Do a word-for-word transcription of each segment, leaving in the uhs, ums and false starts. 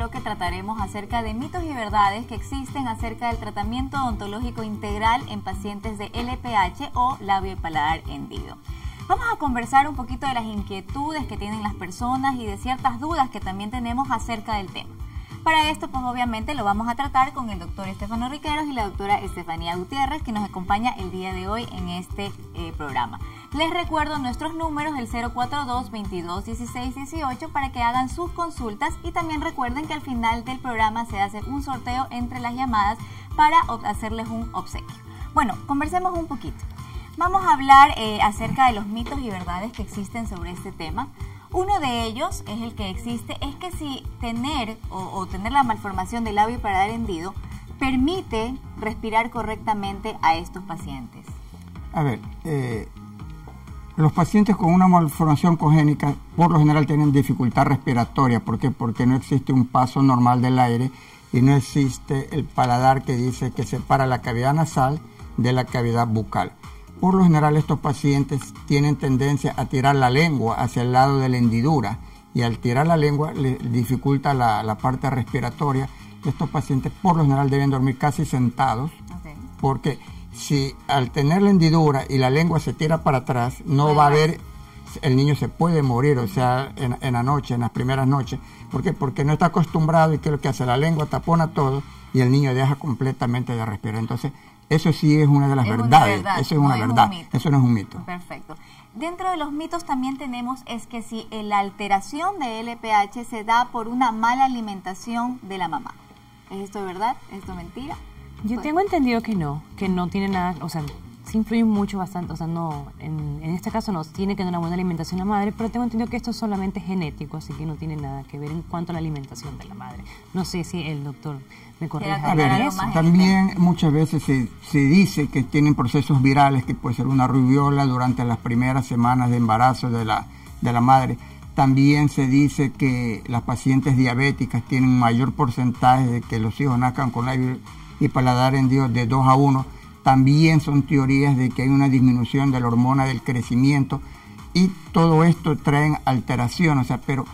bloque trataremos acerca de mitos y verdades que existen acerca del tratamiento odontológico integral en pacientes de L P H o labio y paladar hendido. Vamos a conversar un poquito de las inquietudes que tienen las personas y de ciertas dudas que también tenemos acerca del tema. Para esto, pues obviamente lo vamos a tratar con el doctor Estefano Riqueros y la doctora Estefanía Gutiérrez, que nos acompaña el día de hoy en este eh, programa. Les recuerdo nuestros números, el cero cuatro dos, veintidós, dieciséis, dieciocho, para que hagan sus consultas, y también recuerden que al final del programa se hace un sorteo entre las llamadas para hacerles un obsequio. Bueno, conversemos un poquito. Vamos a hablar eh, acerca de los mitos y verdades que existen sobre este tema. Uno de ellos es el que existe, es que si tener o, o tener la malformación del labio y paladar hendido permite respirar correctamente a estos pacientes. A ver, eh, los pacientes con una malformación congénita por lo general tienen dificultad respiratoria. ¿Por qué? Porque no existe un paso normal del aire y no existe el paladar que dice que separa la cavidad nasal de la cavidad bucal. Por lo general estos pacientes tienen tendencia a tirar la lengua hacia el lado de la hendidura, y al tirar la lengua les dificulta la, la parte respiratoria. Estos pacientes por lo general deben dormir casi sentados, okay, porque si al tener la hendidura y la lengua se tira para atrás, no bueno. va a haber, el niño se puede morir, o sea, en, en la noche, en las primeras noches. ¿Por qué? Porque no está acostumbrado, y que lo que hace, la lengua tapona todo y el niño deja completamente de respirar. Entonces, eso sí es una de las es verdades, verdad, eso es no una es verdad, un eso no es un mito. Perfecto. Dentro de los mitos también tenemos es que si la alteración de L P H se da por una mala alimentación de la mamá. ¿Es esto verdad? ¿Es esto mentira? Yo pues, tengo entendido que no, que no tiene nada, o sea, sí influye mucho bastante, o sea, no, en, en este caso no tiene que tener una buena alimentación la madre, pero tengo entendido que esto es solamente genético, así que no tiene nada que ver en cuanto a la alimentación de la madre. No sé si el doctor me corrija. A ver, eso. También muchas veces se, se dice que tienen procesos virales, que puede ser una rubiola durante las primeras semanas de embarazo de la, de la madre. También se dice que las pacientes diabéticas tienen mayor porcentaje de que los hijos nazcan con labio y paladar hendido de dos a uno. También son teorías de que hay una disminución de la hormona del crecimiento, y todo esto traen alteración, o sea, pero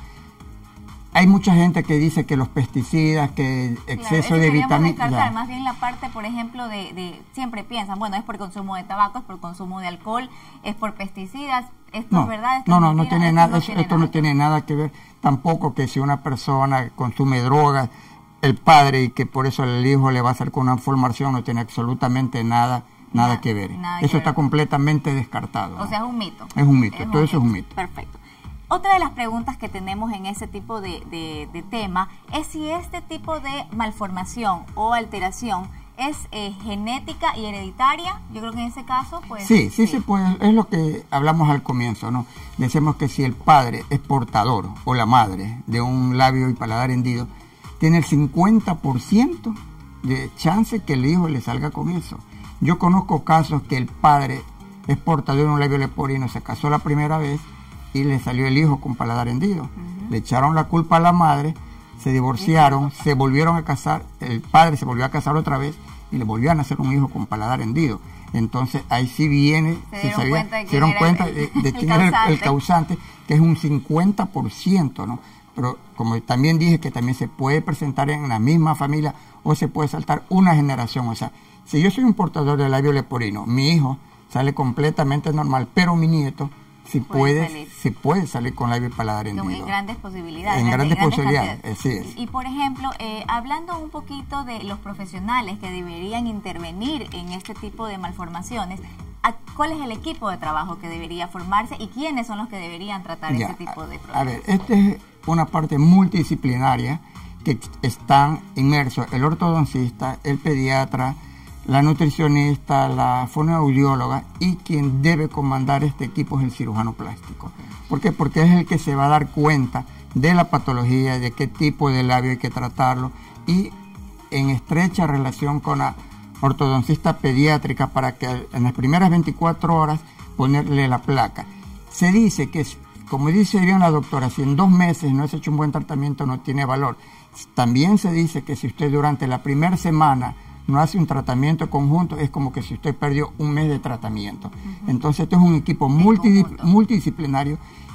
hay mucha gente que dice que los pesticidas, que exceso claro, de vitaminas... Más bien la parte, por ejemplo, de, de siempre piensan, bueno, es por consumo de tabaco, es por consumo de alcohol, es por pesticidas. ¿Esto no, es verdad? ¿Esto no, es no, no tiene nada, esto no, esto no tiene nada que ver. Tampoco que si una persona consume drogas, el padre, y que por eso el hijo le va a hacer con una malformación, no tiene absolutamente nada, nada, nada que ver. Nada eso que está ver. completamente descartado. O ¿no? sea, es un mito. Es un mito, es todo un eso mito. es un mito. Perfecto. Otra de las preguntas que tenemos en ese tipo de, de, de tema es si este tipo de malformación o alteración es eh, genética y hereditaria. Yo creo que en ese caso, pues... Sí, sí, sí, se puede. Es lo que hablamos al comienzo, ¿no? Decimos que si el padre es portador, o la madre, de un labio y paladar hendido, tiene el cincuenta por ciento de chance que el hijo le salga con eso. Yo conozco casos que el padre es portador de un labio leporino, se casó la primera vez y le salió el hijo con paladar hendido. Uh-huh. Le echaron la culpa a la madre, se divorciaron, se volvieron a casar, el padre se volvió a casar otra vez y le volvió a nacer un hijo con paladar hendido. Entonces ahí sí viene, se si dieron sabía, cuenta de se dieron cuenta el, de, de quién era el, el causante, que es un cincuenta por ciento, ¿no? Pero como también dije que también se puede presentar en la misma familia o se puede saltar una generación. O sea, si yo soy un portador de labio leporino, mi hijo sale completamente normal, pero mi nieto si puede, puede si puede salir con labio y paladar hendido. En grandes posibilidades. En grandes, grandes posibilidades, así es. Y por ejemplo, eh, hablando un poquito de los profesionales que deberían intervenir en este tipo de malformaciones, ¿cuál es el equipo de trabajo que debería formarse y quiénes son los que deberían tratar ya, este tipo de problemas? A ver, esta es una parte multidisciplinaria que están inmersos el ortodoncista, el pediatra, la nutricionista, la fonoaudióloga, y quien debe comandar este equipo es el cirujano plástico. ¿Por qué? Porque es el que se va a dar cuenta de la patología, de qué tipo de labio hay que tratarlo, y en estrecha relación con la ortodoncista pediátrica para que en las primeras veinticuatro horas ponerle la placa. Se dice que, como dice bien la doctora, si en dos meses no has hecho un buen tratamiento no tiene valor. También se dice que si usted durante la primera semana no hace un tratamiento conjunto, es como que si usted perdió un mes de tratamiento. Uh-huh. Entonces, este es un equipo multidis multidisciplinario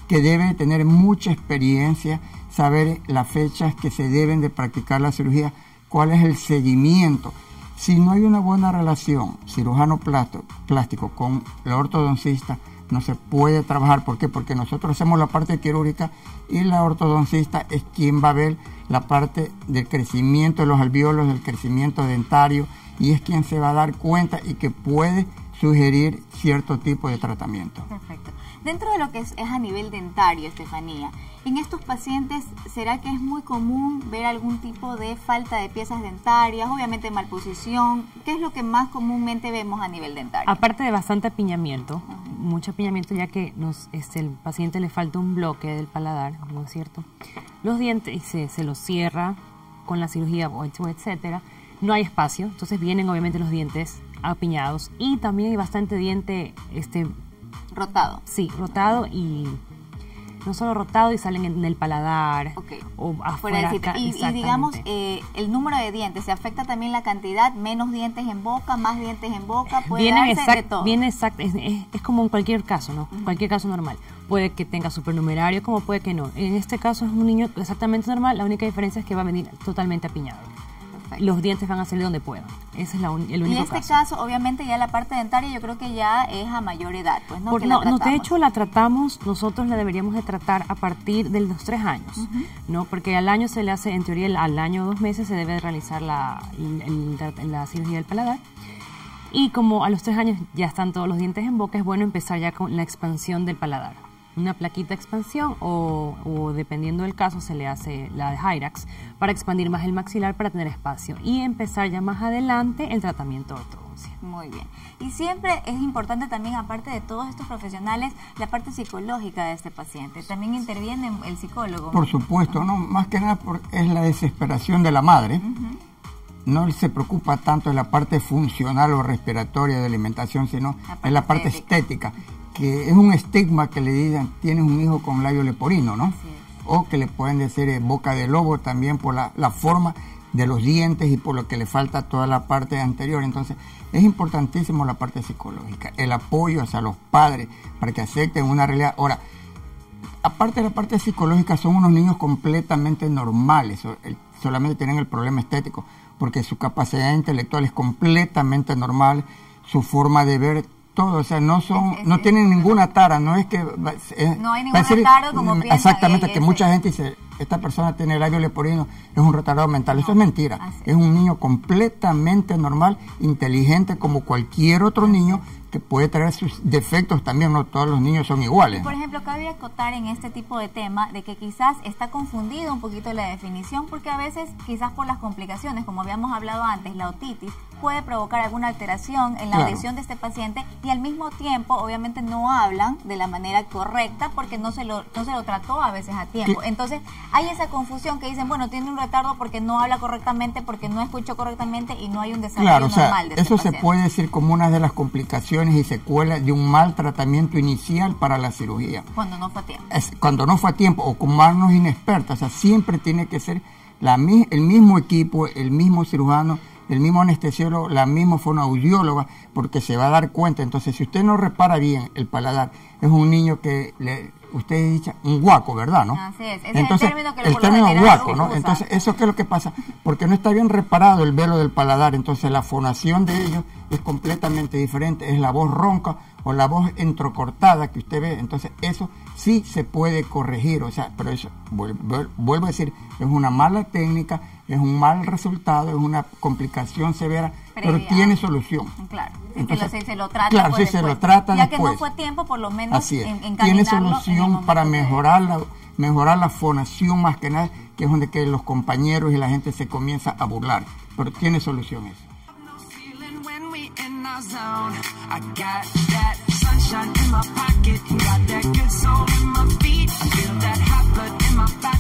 que debe tener mucha experiencia, saber las fechas que se deben de practicar la cirugía, cuál es el seguimiento. Si no hay una buena relación cirujano plástico con el ortodoncista, no se puede trabajar. ¿Por qué? Porque nosotros hacemos la parte quirúrgica y la ortodoncista es quien va a ver la parte del crecimiento de los alvéolos, del crecimiento dentario, y es quien se va a dar cuenta y que puede sugerir cierto tipo de tratamiento. Perfecto. Dentro de lo que es, es a nivel dentario, Estefanía, en estos pacientes, ¿será que es muy común ver algún tipo de falta de piezas dentarias, obviamente malposición? ¿Qué es lo que más comúnmente vemos a nivel dentario? Aparte de bastante apiñamiento, uh-huh. mucho apiñamiento, ya que nos, este, el paciente le falta un bloque del paladar, ¿no es cierto? Los dientes se, se los cierra con la cirugía, etcétera. No hay espacio, entonces vienen obviamente los dientes apiñados, y también hay bastante diente este rotado. Sí, rotado, y no solo rotado, y salen en el paladar, okay. o afuera. Acá, y, y digamos, eh, el número de dientes, ¿se afecta también la cantidad? ¿Menos dientes en boca, más dientes en boca? ¿Puede viene darse exact, de todo? Viene exacto, es, es, es como en cualquier caso, ¿no? Uh-huh. Cualquier caso normal. Puede que tenga supernumerario, como puede que no. En este caso es un niño exactamente normal, la única diferencia es que va a venir totalmente apiñado. Los dientes van a salir donde puedan. Ese es la un, el único caso. Y en este caso. caso, obviamente, ya la parte dentaria yo creo que ya es a mayor edad, pues, ¿no? Por, que no, la no, de hecho la tratamos, nosotros la deberíamos de tratar a partir de los tres años, uh-huh. ¿no? Porque al año se le hace, en teoría, al año o dos meses se debe de realizar la, el, el, la cirugía del paladar. Y como a los tres años ya están todos los dientes en boca, es bueno empezar ya con la expansión del paladar. Una plaquita de expansión o, o dependiendo del caso se le hace la de Hyrax para expandir más el maxilar para tener espacio y empezar ya más adelante el tratamiento de ortodoncia. Muy bien. Y siempre es importante también, aparte de todos estos profesionales, la parte psicológica de este paciente. También interviene el psicólogo. Por supuesto, uh-huh. no, más que nada por, es la desesperación de la madre. Uh-huh. No se preocupa tanto de la parte funcional o respiratoria de alimentación, sino en la parte estética. Que es un estigma que le digan, tienes un hijo con labio leporino, ¿no? Sí. O que le pueden decir eh, boca de lobo también por la, la forma de los dientes y por lo que le falta toda la parte anterior. Entonces, es importantísimo la parte psicológica, el apoyo hacia los padres para que acepten una realidad. Ahora, aparte de la parte psicológica, son unos niños completamente normales, solamente tienen el problema estético, porque su capacidad intelectual es completamente normal, su forma de ver todo, o sea, no son, es, es, no tienen ninguna tara, no es que... Eh, no hay ninguna tara como piensan. Exactamente, eh, que ese. mucha gente dice, esta persona tiene labio leporino, es un retardado mental. No, eso es mentira. Así. Es un niño completamente normal, inteligente como cualquier otro niño, que puede traer sus defectos también, no todos los niños son iguales. Por ejemplo, cabe acotar en este tipo de tema de que quizás está confundido un poquito la definición, porque a veces, quizás por las complicaciones, como habíamos hablado antes, la otitis puede provocar alguna alteración en la claro. audición de este paciente, y al mismo tiempo, obviamente, no hablan de la manera correcta porque no se lo, no se lo trató a veces a tiempo. ¿Qué? Entonces, hay esa confusión que dicen, bueno, tiene un retardo porque no habla correctamente, porque no escuchó correctamente y no hay un desarrollo claro, o sea, normal de este eso paciente. Se puede decir como una de las complicaciones y secuelas de un mal tratamiento inicial para la cirugía. Cuando no fue a tiempo. Es, cuando no fue a tiempo o con manos inexpertas. O sea, siempre tiene que ser la, el mismo equipo, el mismo cirujano, el mismo anestesiólogo, la misma fonoaudióloga, porque se va a dar cuenta. Entonces, si usted no repara bien el paladar, es un niño que le, usted dice un guaco, ¿verdad? ¿no? Así es. Ese Entonces, es el término que el término guaco, ¿no? Entonces, ¿eso qué es lo que pasa? Porque no está bien reparado el velo del paladar, entonces la fonación de ellos es completamente diferente, es la voz ronca o la voz entrecortada que usted ve. Entonces, eso sí se puede corregir, o sea, pero eso, vuelvo, vuelvo a decir, es una mala técnica, es un mal resultado, es una complicación severa, previa, pero tiene solución. Claro, entonces, si se lo trata, claro, pues si después, se lo trata ya después, que no fue tiempo, por lo menos así es, en, tiene solución para mejorar la, mejorar la fonación más que nada, que es donde que los compañeros y la gente se comienza a burlar, pero tiene solución eso. I got that sunshine in my pocket, got that good soul in my feet, I feel that hot blood in my body.